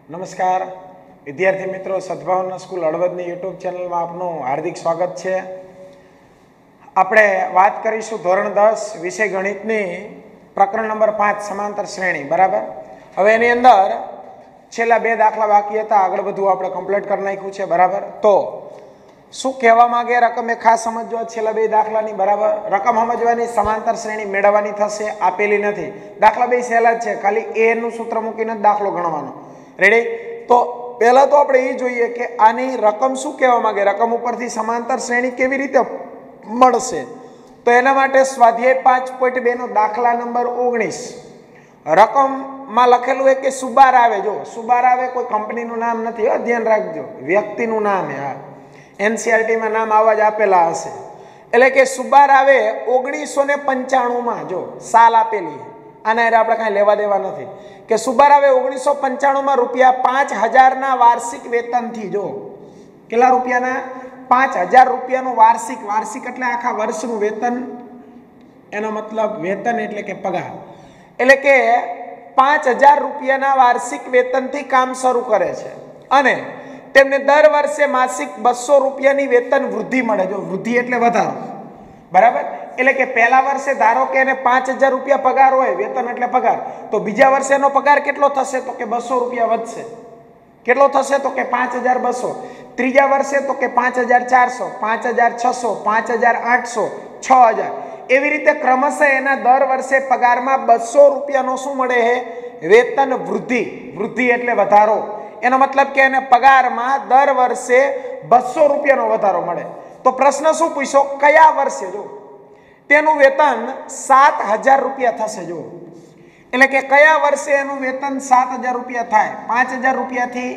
નમસ્કાર વિદ્યાર્થી મિત્રો, સદભાવના સ્કૂલ હળવદની યુટ્યુબ ચેનલમાં આપનું હાર્દિક સ્વાગત છે। આપણે વાત કરીશું ધોરણ 10 વિષય ગણિતની પ્રકરણ નંબર 5 સમાંતર શ્રેણી। બરાબર, હવે એની અંદર છેલ્લા બે દાખલા બાકી હતા, આગળ બધું આપણે કમ્પ્લીટ કરી નાખ્યું છે। બરાબર, તો શું કહેવા માંગે રકમ એ ખાસ સમજજો છેલ્લા બે દાખલાની। બરાબર, રકમ સમજવાની, સમાંતર શ્રેણી મેળવવાની થશે, આપેલી નથી। દાખલા બે સહેલા જ છે, ખાલી એ નું સૂત્ર મૂકીને જ દાખલો ગણવાનો। રેડી, તો પહેલા તો આપણે એ જોઈએ કે આની રકમ શું કહેવા માંગે, રકમ ઉપરથી સમાંતર શ્રેણી કેવી રીતે મળશે। તો એના માટે સ્વાધ્યાય 5.2 નો દાખલા નંબર 19 રકમમાં લખેલું હોય કે સુબાર આવે। જો સુબાર આવે, કોઈ કંપનીનું નામ નથી, ધ્યાન રાખજો, વ્યક્તિનું નામ છે। હા, એનસીઆરટી માં નામ આવા જ આપેલા હશે। એટલે કે સુબાર આવે 1995 માં, જો સાલ આપેલી, આના આપણે કાંઈ લેવા દેવા નથી, કે સુબાર આવે 1995 માં ₹5000 ના વાર્ષિક વેતનથી। જો કેટલા રૂપિયાના? 5000 રૂપિયાનું વાર્ષિક। વાર્ષિક એટલે આખા વર્ષનું વેતન, એનો મતલબ વેતન એટલે કે પગાર। એટલે કે 5000 રૂપિયાના વાર્ષિક વેતનથી કામ શરૂ કરે છે અને તેમને દર વર્ષે માસિક 200 રૂપિયાની વેતન વૃદ્ધિ મળે। જો વૃદ્ધિ એટલે વધારો, બરાબર, એટલે કે પહેલા વર્ષે ધારો કે એને 5000 રૂપિયા પગાર હોય, વેતન એટલે પગાર, તો બીજા વર્ષે એનો પગાર કેટલો થશે? તો કે 200 રૂપિયા વધશે। કેટલો થશે? તો કે 5200। ત્રીજા વર્ષે તો કે 5400, 5600, 5800, 6000, એવી રીતે ક્રમશઃ એના દર વર્ષે પગારમાં 200 રૂપિયાનો શું મળે છે? વેતન વૃદ્ધિ। વૃદ્ધિ એટલે વધારો, એનો મતલબ કે એને પગારમાં દર વર્ષે 200 રૂપિયાનો વધારો મળે। તો પ્રશ્ન શું પૂછ્યો? કયા વર્ષે? જો તેનું વેતન 7000 રૂપિયા થશે। જો એટલે કે કયા વર્ષે એનું વેતન 7000 રૂપિયા થાય? 5000 રૂપિયાથી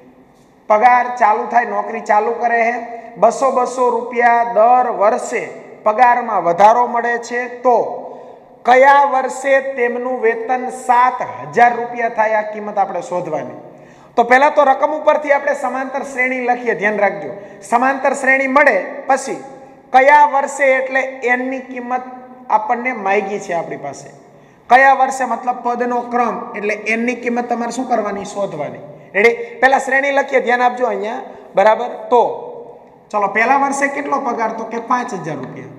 પગાર ચાલુ થાય, નોકરી ચાલુ કરે છે, 200 રૂપિયા દર વર્ષે પગારમાં વધારો મળે છે, તો કયા વર્ષે તેમનું વેતન 7000 રૂપિયા થાય? આ કિંમત આપણે શોધવાની। તો પહેલા તો રકમ ઉપરથી આપણે સમાંતર શ્રેણી લખીએ, ધ્યાન રાખજો, સમાંતર શ્રેણી મળે પછી કયા વર્ષે, એટલે n ની કિંમત આપણને માંગી છે આપણી પાસે। કયા વર્ષે મતલબ પદનો ક્રમ, એટલે n ની કિંમત તમારે શું કરવાની? શોધવાની। રેડી, પહેલા શ્રેણી લખીએ, ધ્યાન આપજો અહીંયા। બરાબર, તો ચલો પહેલા વર્ષે કેટલો પગાર? તો કે 5000 રૂપિયા।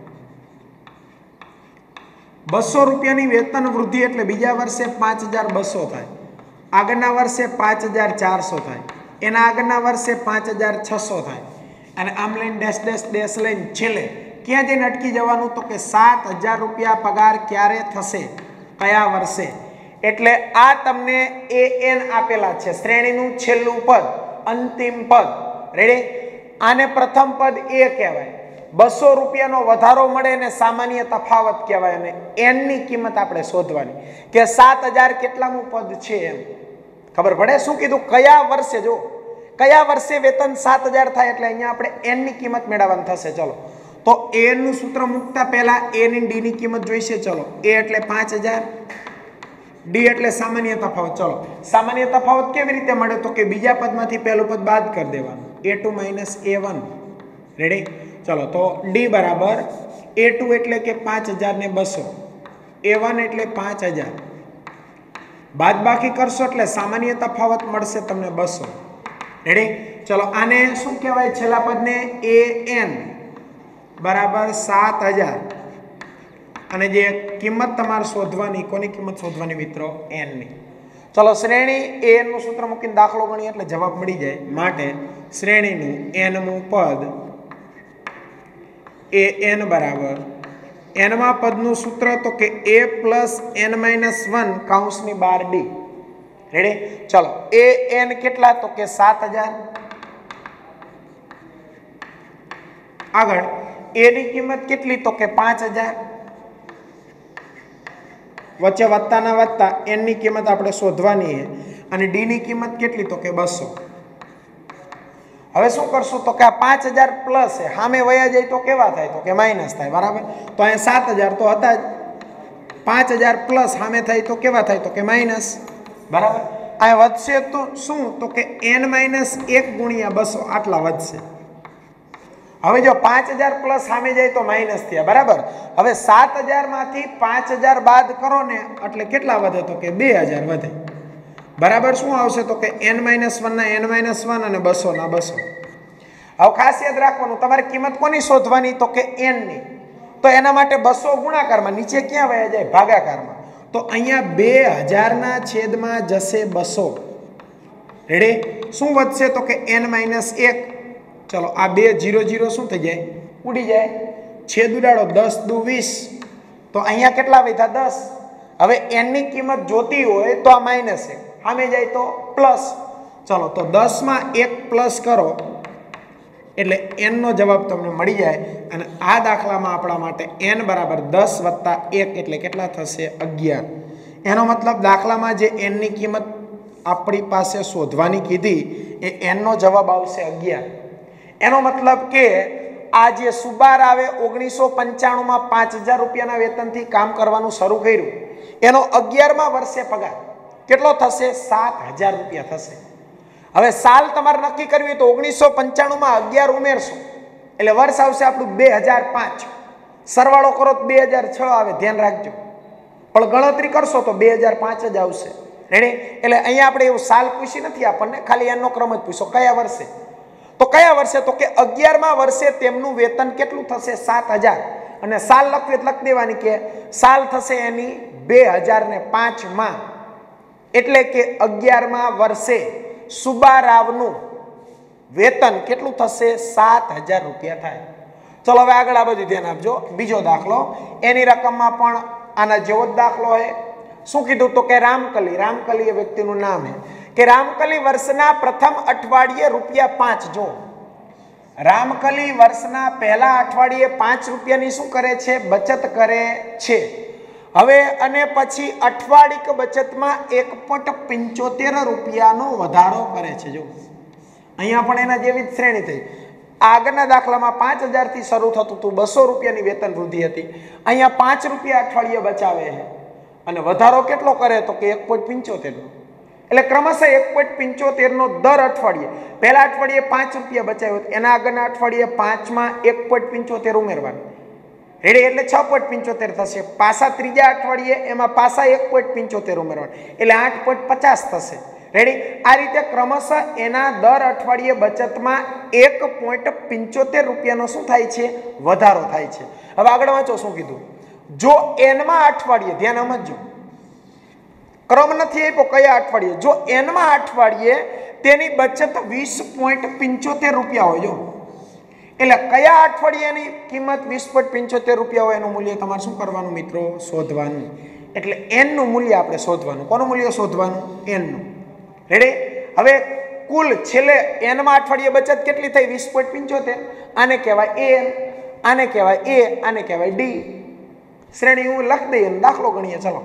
200 રૂપિયાની વેતન વૃદ્ધિ એટલે બીજા વર્ષે 5200 થાય, આગળના વર્ષે 5400 થાય, એના આગળના વર્ષે 5600 થાય, અને આમ લઈને ડેશ ડેશ ડેશ લઈને છેલ્લે ક્યાં જઈને અટકી જવાનું? તો કે 7000 રૂપિયા પગાર ક્યારે થશે? કયા વર્ષે? એટલે આ તમને an આપેલા છે, શ્રેણીનું છેલ્લું પદ, અંતિમ પદ। રેડી, આને પ્રથમ પદ એ કહેવાય। 200 રૂપિયાનો વધારો મળે ને સામાન્ય તફાવત કહેવાય, અને n ની કિંમત આપણે શોધવાની કે 7000 કેટલામું પદ છે એમ ખબર પડે। શું કીધું? કયા વર્ષે? જો કયા વર્ષે વેતન 7000 થાય, એટલે અહીંયા આપણે n ની કિંમત મેળવવાની થશે। ચલો, તો a નું સૂત્ર મૂકતા પહેલા a ની d ની કિંમત જોઈશે। ચલો, a એટલે 5000, d એટલે સામાન્ય તફાવત। ચલો, સામાન્ય તફાવત કેવી રીતે મળે? તો કે બીજા પદમાંથી પહેલું પદ બાદ કરી દેવાનું, a2 - a1। રેડી, ચલો, તો d બરાબર a2 એટલે કે 5000 ને 200, a1 એટલે 5000, બાદબાકી કરશો એટલે સામાન્ય તફાવત મળશે તમને 200। રેડી, ચલો, આને શું કહેવાય? છેલ્લા પદને an બરાબર 7000, અને જે કિંમત તમારે શોધવાની, કોની કિંમત શોધવાની મિત્રો? n ની। ચલો, શ્રેણી an નું સૂત્ર મૂકીને દાખલો ગણીએ એટલે જવાબ મળી જાય। માટે શ્રેણીનું n મું પદ an બરાબર n માં પદનું સૂત્ર તો કે a + n-1 કૌંસની બાર d। રેડી, ચલો, an કેટલા? તો કે 7000। આગળ a ની કિંમત કેટલી? તો કે 5000। વચ્ચે વધતાના વધતા n ની કિંમત આપણે શોધવાની છે, અને d ની કિંમત કેટલી? તો કે 200। હવે શું કરશું? તો કે આ 5000 પ્લસ છે, સામે વયા જાય તો કેવા થાય? તો કે માઇનસ થાય। બરાબર, તો અહીંયા 7000 તો હતા જ, 5000 પ્લસ સામે થાય તો કેવા થાય? તો કે માઇનસ। બરાબર, આ વધશે તો શું? તો કે n-1 ગુણ્યા 200 આટલા વધશે। હવે જો 5000 પ્લસ સામે જાય તો માઇનસ થયા। બરાબર, હવે 7000 માંથી 5000 બાદ કરો ને એટલે કેટલા વધે? તો કે 2000 વધે। બરાબર શું આવશે તો કે n-1 ના n-1 અને 200 ના 200. હવે ખાસ યાદ રાખવાનું, તમારે કિંમત કોની શોધવાની તો કે n ની. તો એના માટે 200 ગુણાકારમાં, નીચે ક્યાં વયા જાય ભાગાકારમાં. તો અહીંયા 2000 ના છેદમાં જશે 200. રેડી? શું વધશે તો કે n-1. ચલો આ 2 0 0 શું થઈ જાય? ઉડી જાય. છેદ ઉડાડો, 10 દુ 20. તો અહીંયા કેટલા વધ્યા? 10. હવે n ની કિંમત જોતી હોય તો આ -1, સામે જાય તો પ્લસ. ચલો તો 10 માં 1 પ્લસ કરો એટલે n નો જવાબ તમને મળી જાય. અને આ દાખલામાં આપણા માટે n બરાબર 10 વત્તા 1 એટલે કેટલા થશે? 11. એનો મતલબ દાખલામાં જે n ની કિંમત આપણી પાસે શોધવાની કીધી એ n નો જવાબ આવશે 11. એનો મતલબ કે આ જે સુબાર આવે 1995 માં 5000 રૂપિયાના વેતનથી કામ કરવાનું શરૂ કર્યું, એનો 11મા વર્ષે પગાર કેટલો થશે? 7000 રૂપિયા થશે. હવે સાલ તમારે નક્કી કરવી તો 1995 માં 11 ઉમેરશો એટલે વર્ષ આવશે આપણું 2005. સરવાળો કરો તો 2006 આવે, ધ્યાન રાખજો. પણ ગણતરી કરશો તો 2005 જ આવશે. રેડી? એટલે અહીંયા આપણે એવું સાલ પૂછી નથી આપણને, ખાલી એનો ક્રમ જ પૂછો. કયા વર્ષે? તો કયા વર્ષે તો કે 11મા વર્ષે તેમનું વેતન કેટલું થશે? 7000. અને સાલ લખવી લખી દેવાની કે સાલ થશે એની 2005 માં, એટલે કે 11મા વર્ષે સુબારાવનું વેતન કેટલું થશે? 7000 રૂપિયા થાય. ચલો હવે આગળ આ બધું ધ્યાન આપજો. બીજો દાખલો, એની રકમમાં પણ આના જેવો જ દાખલો છે. શું કીધું તો કે રામકલી. રામકલી એ વ્યક્તિનું નામ છે કે રામકલી વર્ષના પ્રથમ અઠવાડિયે ₹5. જો રામકલી વર્ષના પહેલા અઠવાડિયે 5 રૂપિયાની શું કરે છે? બચત કરે છે. હવે અને પછી અઠવાડિક બચતમાં 1.75 રૂપિયાનો વધારો કરે છે. જો અહીંયા પણ એના જેવી જ શ્રેણી થઈ. આગળના દાખલામાં 5000 થી શરૂ થતું હતું, 200 રૂપિયાની વેતન વૃદ્ધિ હતી. અહીંયા 5 રૂપિયા અઠવાડિયે બચાવે છે અને વધારો કેટલો કરે તો કે 1.75 નો. એટલે ક્રમશઃ 1.75 નો દર અઠવાડિયે, પહેલા અઠવાડિયે 5 રૂપિયા બચાવ્યો, એના આગળના અઠવાડિયે 5 માં 1.75 ઉમેરવાનું. રેડી? એટલે 6.75 થશે. પાછા ત્રીજા અઠવાડિયે એમાં પાછા 1.75 ઉમેરવાનું એટલે 8.50 થશે. રેડી? આ રીતે ક્રમશઃ એના દર અઠવાડિયે બચતમાં 1.75 રૂપિયાનો શું થાય છે? વધારો થાય છે. હવે આગળ વાંચો શું કીધું. જો n-મા અઠવાડિયે, ધ્યાન સમજો, ક્રમ નથી આપ્યો કયા અઠવાડિયે, જો n-મા અઠવાડિયે તેની બચત 20.75 રૂપિયા હોય, જો એટલે કયા અઠવાડિયાની કિંમત 20.75 રૂપિયા હોય એનું મૂલ્ય તમારે શું કરવાનું મિત્રો? શોધવાનું. એટલે n નું મૂલ્ય આપણે શોધવાનું. કોનું મૂલ્ય શોધવાનું? n નું. રેડી? હવે કુલ છેલ્લે n-મા અઠવાડિયે બચત કેટલી થઈ? 20.75. આને કહેવાય an, આને કહેવાય a, આને કહેવાય d. શ્રેણી હું લખી દઈએ, દાખલો ગણીએ. ચલો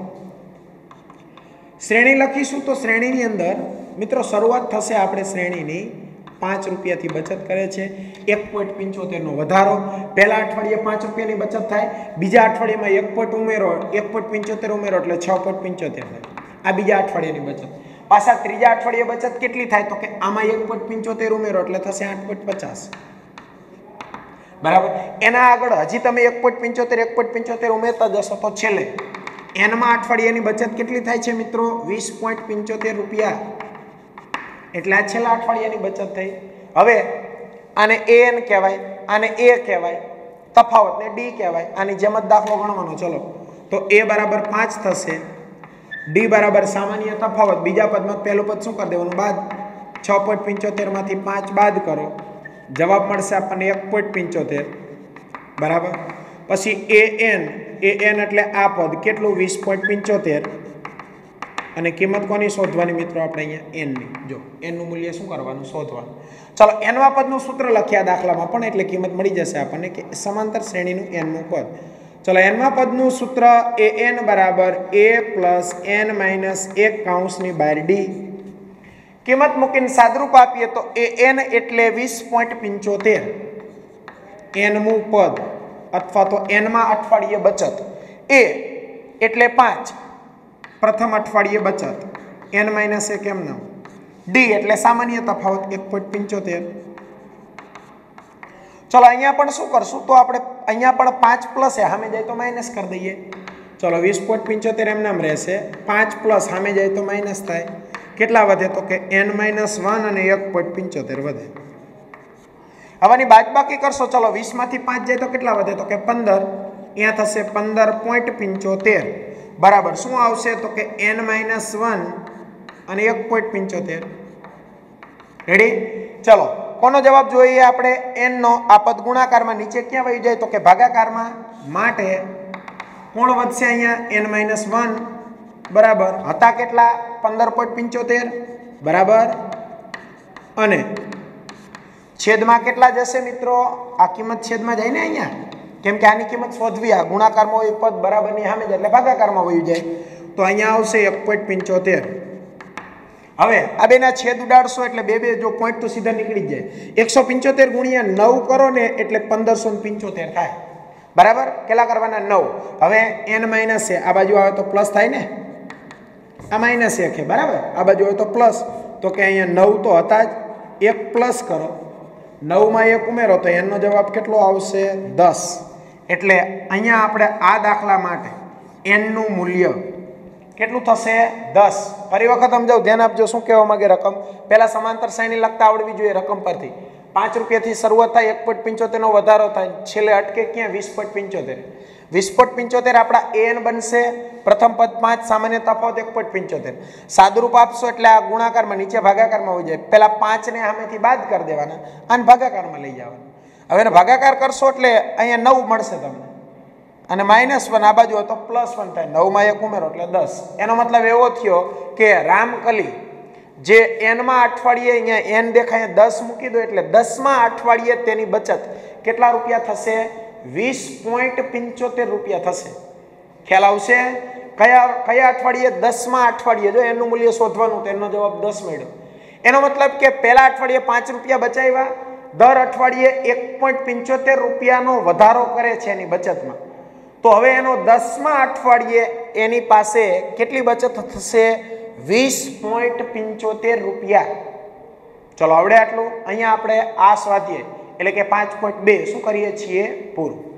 શ્રેણી લખીશું તો શ્રેણીની અંદર મિત્રો શરૂઆત થશે આપણે શ્રેણીની 5 રૂપિયાથી બચત કરે છે, 1.75 નો વધારો. પહેલા અઠવાડિયે 5 રૂપિયાની બચત થાય, બીજા અઠવાડિયામાં 1.75 ઉમેરો એટલે 6.75 થાય. આ બીજા અઠવાડિયાની બચત. પાછા ત્રીજા અઠવાડિયે બચત કેટલી થાય તો કે આમાં 1.75 ઉમેરો એટલે થશે 8.50. બરાબર? એના આગળ હજી તમે 1.75 ઉમેરતા જશો તો છેલ્લે n-મા અઠવાડિયાની બચત કેટલી થાય છે મિત્રો? 20.75 રૂપિયા. એટલે આ છેલ્લા અઠવાડિયાની બચત થઈ. હવે આને an કહેવાય, આને a કહેવાય, તફાવતને d કહેવાય. આની જેમ જ દાખલો ગણવાનો. ચલો તો a બરાબર 5 થશે, d બરાબર સામાન્ય તફાવત, બીજા પદમાં પહેલું પદ શું કરી દેવાનું? બાદ. 6.75 માંથી 5 બાદ કરો, જવાબ મળશે આપણને 1.75. બરાબર? પછી an એટલે આ પદ કેટલું? 20.75. અને કિંમત કોની શોધવાની મિત્રો? આપણે અહીંયા n ની. જો n નું મૂલ્ય શું કરવાનું? શોધવાનું. ચલો n-મા પદનું સૂત્ર લખ્યા દાખલામાં પણ, એટલે કિંમત મળી જશે આપણને કે સમાંતર શ્રેણીનું n નું પદ. ચલો n-મા પદનું સૂત્ર an બરાબર a પ્લસ n-1 કૌંસની બહાર d. કિંમત મૂકીને સાદરૂપ આપીએ તો an એટલે 20.75 n-મું પદ અથવા તો n-મા અઠવાડિયે બચત. a એટલે 5 પ્રથમ અઠવાડિયે બચત, n-1 એમ નામ. d એટલે સામાન્ય તફાવત 1.75. ચલો અહીંયા પણ શું કરશું તો આપણે અહીંયા પણ 5 પ્લસ છે, સામે જાય તો માઇનસ કરી દઈએ. ચલો 20.75 એમ નામ રહેશે, 5 પ્લસ સામે જાય તો માઇનસ થાય. કેટલા વધે તો કે n-1 અને 1.75 વધે. હવેની બાદબાકી કરશો, ચલો 20 માંથી 5 જાય તો કેટલા વધે તો કે 15. અહીંયા થશે 15.75 બરાબર શું આવશે તો કે n-1 અને 1.75. રેડી? ચલો કોનો જવાબ જોઈએ આપણે? n નો. આ પદ ગુણાકારમાં નીચે ક્યાં વહી જાય તો કે ભાગાકારમાં. માટે કોણ વધશે અહીંયા? n-1 બરાબર હતા કેટલા? 15.75 બરાબર. અને છેદમાં કેટલા જશે મિત્રો? આ કિંમત છેદમાં જાય ને અહીંયા, કેમ કે આની કિંમત શોધવી. આ ગુણાકારમાં હોય પદ બરાબરની સામે જાય એટલે ભાગાકારમાં વહી જાય. તો અહીંયા આવશે 1.75. હવે આ બેના છેદ ઉડાડશો એટલે બે જો પોઈન્ટ તો સીધા નીકળી જાય. 175 ગુણ્યા 9 કરો ને એટલે 1575 થાય. બરાબર? કેટલા કરવાના? 9. હવે n- છે, આ બાજુ આવે તો પ્લસ થાય ને, આ માઇનસ 1 છે બરાબર, આ બાજુ આવે તો પ્લસ. તો કે અહીંયા 9 તો હતા જ, 1 પ્લસ કરો, 9 માં 1 ઉમેરો તો n નો જવાબ કેટલો આવશે? 10. એટલે અહીંયા આપણે આ દાખલા માટે n નું મૂલ્ય કેટલું થશે? 10. ફરી વખત સમજાવું, ધ્યાન આપજો શું કહેવા માંગે રકમ. પહેલા સમાંતર શ્રેણી લખતા આવડવી જોઈએ રકમ પરથી. 5 રૂપિયાથી શરૂઆત થાય, 1.75 નો વધારો થાય, છેલ્લે અટકે ક્યાં? 20.75. 20.75 આપણા an બનશે. પ્રથમ પદ 5, સામાન્ય તફાવત 1.75. સાદુરૂપ આપશો એટલે આ ગુણાકારમાં નીચે ભાગાકારમાં હોય જાય. પહેલા 5 ને સામેથી બાદ કરી દેવાના અને ભાગાકારમાં લઈ જવાના. હવે એને ભાગાકાર કરશો એટલે અહીંયા 9 મળશે તમને, અને -1 આ બાજુ હોય તો +1 થાય. 9 માં 1 ઉમેરો એટલે 10. એનો મતલબ એવો થયો કે રામકલી જે n માં અઠવાડિયે, અહીંયા n દેખાય 10 મૂકી દો એટલે 10 માં અઠવાડિયે તેની બચત કેટલા રૂપિયા થશે? 20.75 રૂપિયા થશે. ખ્યાલ આવશે? કયા અઠવાડિયે? 10 માં અઠવાડિયે. જો એનું મૂલ્ય શોધવાનું તો એનો જવાબ 10 મળ્યો. એનો મતલબ કે પહેલા અઠવાડિયે 5 રૂપિયા બચાવ્યા, દર અઠવાડિયે 1.75 રૂપિયાનો વધારો કરે છે એની બચતમાં. તો હવે એનો 10 માં અઠવાડિયે એની પાસે કેટલી બચત થશે? 20.75 રૂપિયા. ચલો આવડે આટલું. અહીંયા આપણે આ સ્વાધ્યાય એટલે કે 5.2 શું કરીએ છીએ? પૂરું.